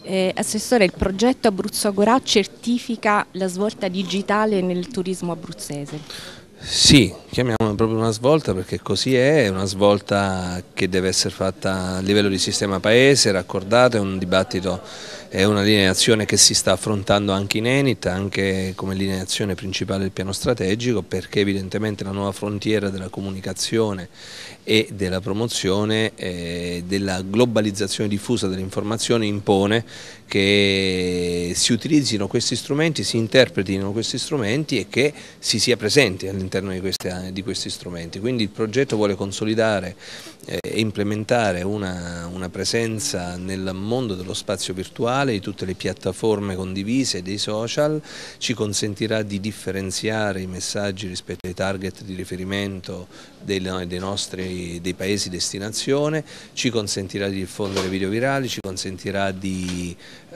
Assessore, il progetto Abruzzo Agorà certifica la svolta digitale nel turismo abruzzese. Sì, chiamiamola proprio una svolta perché così è una svolta che deve essere fatta a livello di sistema paese, raccordata, è un dibattito, è una linea di azione che si sta affrontando anche in Enit, anche come linea di azione principale del piano strategico, perché evidentemente la nuova frontiera della comunicazione e della promozione della globalizzazione diffusa delle informazioni impone che si utilizzino questi strumenti, si interpretino questi strumenti e che si sia presenti all'interno di questi strumenti. Quindi il progetto vuole consolidare e implementare una presenza nel mondo dello spazio virtuale, di tutte le piattaforme condivise, dei social, ci consentirà di differenziare i messaggi rispetto ai target di riferimento dei paesi destinazione, ci consentirà di diffondere video virali, ci consentirà di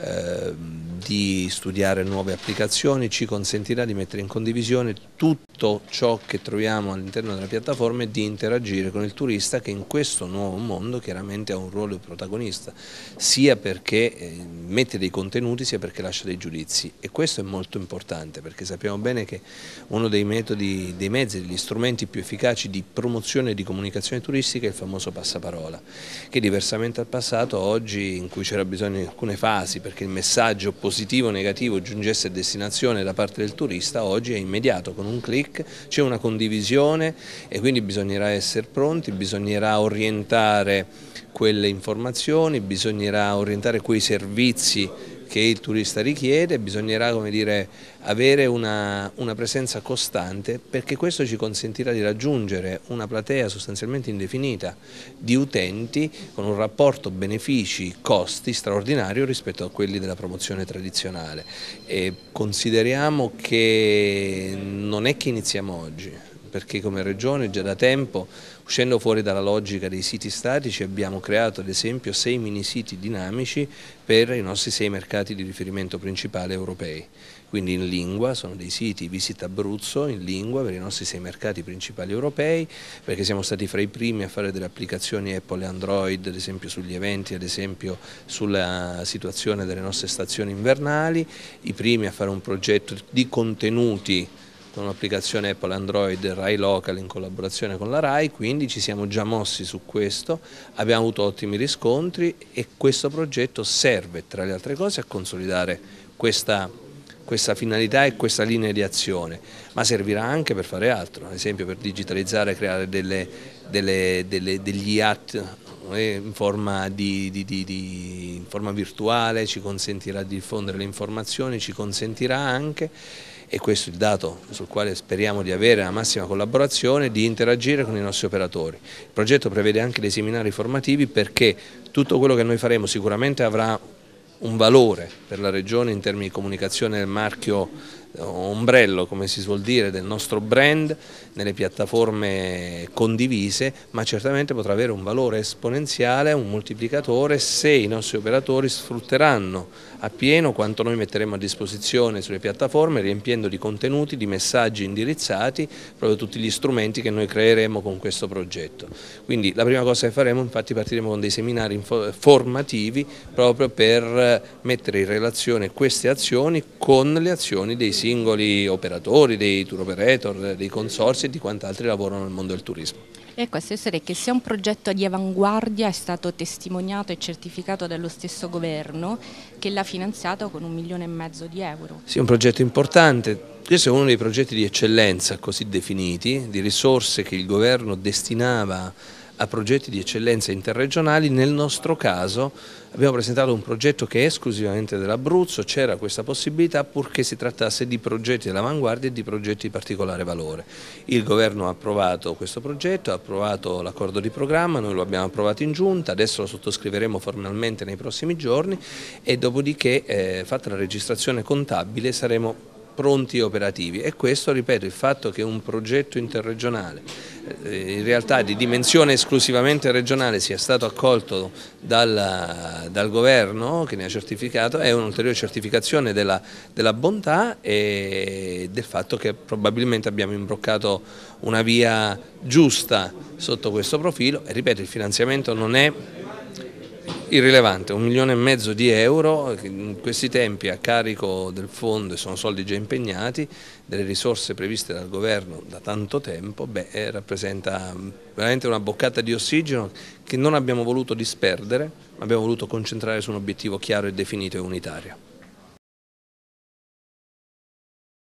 studiare nuove applicazioni, ci consentirà di mettere in condivisione tutto ciò che troviamo all'interno della piattaforma e di interagire con il turista che in questo nuovo mondo chiaramente ha un ruolo di protagonista, sia perché mette dei contenuti sia perché lascia dei giudizi, e questo è molto importante perché sappiamo bene che uno dei metodi, dei mezzi, degli strumenti più efficaci di promozione e di comunicazione turistica è il famoso passaparola, che diversamente dal passato, oggi in cui c'era bisogno di alcune fasi perché il messaggio positivo o negativo giungesse a destinazione da parte del turista, oggi è immediato, con un click c'è una condivisione e quindi bisognerà essere pronti, bisognerà orientare quelle informazioni, bisognerà orientare quei servizi che il turista richiede, bisognerà, come dire, avere una presenza costante, perché questo ci consentirà di raggiungere una platea sostanzialmente indefinita di utenti con un rapporto benefici-costi straordinario rispetto a quelli della promozione tradizionale. E consideriamo che non è che iniziamo oggi, perché come Regione già da tempo, uscendo fuori dalla logica dei siti statici, abbiamo creato ad esempio 6 mini siti dinamici per i nostri 6 mercati di riferimento principali europei. Quindi in lingua, sono dei siti Visit Abruzzo in lingua per i nostri 6 mercati principali europei, perché siamo stati fra i primi a fare delle applicazioni Apple e Android, ad esempio sugli eventi, ad esempio sulla situazione delle nostre stazioni invernali, i primi a fare un progetto di contenuti con un'applicazione Apple Android Rai Local in collaborazione con la Rai, quindi ci siamo già mossi su questo, abbiamo avuto ottimi riscontri e questo progetto serve tra le altre cose a consolidare questa finalità e questa linea di azione, ma servirà anche per fare altro, ad esempio per digitalizzare, creare degli IAT in forma virtuale, ci consentirà di diffondere le informazioni, ci consentirà anche, e questo è il dato sul quale speriamo di avere la massima collaborazione, di interagire con i nostri operatori. Il progetto prevede anche dei seminari formativi perché tutto quello che noi faremo sicuramente avrà un valore per la Regione in termini di comunicazione del marchio ombrello, come si suol dire, del nostro brand nelle piattaforme condivise, ma certamente potrà avere un valore esponenziale, un moltiplicatore, se i nostri operatori sfrutteranno appieno quanto noi metteremo a disposizione sulle piattaforme, riempiendo di contenuti, di messaggi indirizzati proprio tutti gli strumenti che noi creeremo con questo progetto. Quindi la prima cosa che faremo, infatti, partiremo con dei seminari formativi proprio per mettere in relazione queste azioni con le azioni dei singoli operatori, dei tour operator, dei consorzi e di quant'altri lavorano nel mondo del turismo. Ecco, Assessore, che sia un progetto di avanguardia è stato testimoniato e certificato dallo stesso governo che l'ha finanziato con 1,5 milioni di euro. Sì, è un progetto importante. Questo è uno dei progetti di eccellenza così definiti, di risorse che il governo destinava a progetti di eccellenza interregionali. Nel nostro caso abbiamo presentato un progetto che è esclusivamente dell'Abruzzo, c'era questa possibilità purché si trattasse di progetti dell'avanguardia e di progetti di particolare valore. Il governo ha approvato questo progetto, ha approvato l'accordo di programma, noi lo abbiamo approvato in giunta, adesso lo sottoscriveremo formalmente nei prossimi giorni e dopodiché, fatta la registrazione contabile, saremo pronti e operativi. E questo, ripeto, il fatto che un progetto interregionale in realtà di dimensione esclusivamente regionale sia stato accolto dal governo che ne ha certificato è un'ulteriore certificazione della bontà e del fatto che probabilmente abbiamo imbroccato una via giusta sotto questo profilo. E ripeto, il finanziamento non è Irrilevante, 1,5 milioni di euro in questi tempi a carico del fondo, e sono soldi già impegnati, delle risorse previste dal governo da tanto tempo, rappresenta veramente una boccata di ossigeno che non abbiamo voluto disperdere, ma abbiamo voluto concentrare su un obiettivo chiaro e definito e unitario.